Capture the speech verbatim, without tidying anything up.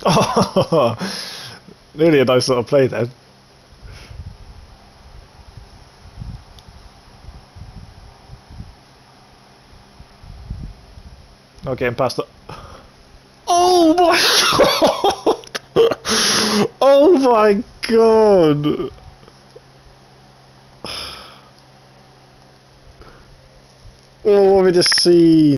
Oh, nearly a nice little play then. Not getting past the. Oh my god! Oh my god! Oh, what have we just seen?